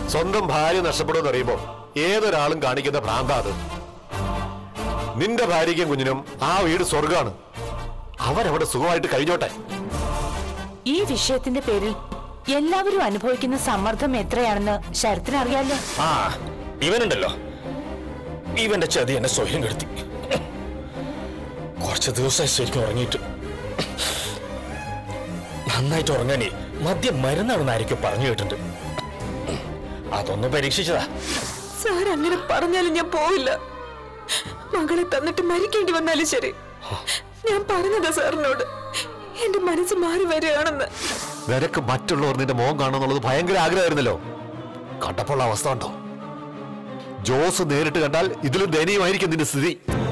സ്വന്തം ഭാര്യ നഷ്ടപ്പെടുമെന്ന് അറിയുമ്പോ ഏതൊരാളും കാണിക്കുന്ന ഭ്രാന്ത അത്. നിന്റെ ഭാര്യയ്ക്കും കുഞ്ഞിനും ആ വീട് സ്വർഗാണ്. അവരവിടെ സുഖമായിട്ട് കഴിഞ്ഞോട്ടെ. ഈ വിഷയത്തിന്റെ പേരിൽ എല്ലാവരും അനുഭവിക്കുന്ന സമ്മർദ്ദം എത്രയാണെന്ന് ശരത്തിന് അറിയാലോ. ആ ഇവനുണ്ടല്ലോ, ഇവന്റെ ചതി എന്നെ സ്വയം കെടുത്തി. കുറച്ച് ദിവസമായി ശരിക്കും ഉറങ്ങിയിട്ട്. നന്നായിട്ട് ഉറങ്ങാനേ മദ്യം മരുന്നാണെന്ന് ആയിരിക്കും പറഞ്ഞു കേട്ടിട്ടുണ്ട്. അതൊന്ന് പരീക്ഷിച്ചതാ. സാർ അങ്ങനെ പറഞ്ഞാലും ഞാൻ പോവില്ല. മകളെ തന്നിട്ട് മരിക്കേണ്ടി വന്നാലും ശരി. ഞാൻ പറഞ്ഞതാ സാറിനോട്, എന്റെ മനസ്സ് മാറി വരികയാണെന്ന്. നിനക്ക് മറ്റുള്ളവർ നിന്റെ മോഹം കാണുന്നുള്ളത് ഭയങ്കര ആഗ്രഹമായിരുന്നല്ലോ. കണ്ടപ്പോൾ അവസ്ഥ ഉണ്ടോ? ജോസ് നേരിട്ട് കണ്ടാൽ ഇതിലും ദയനീയമായിരിക്കും നിന്റെ സ്ഥിതി.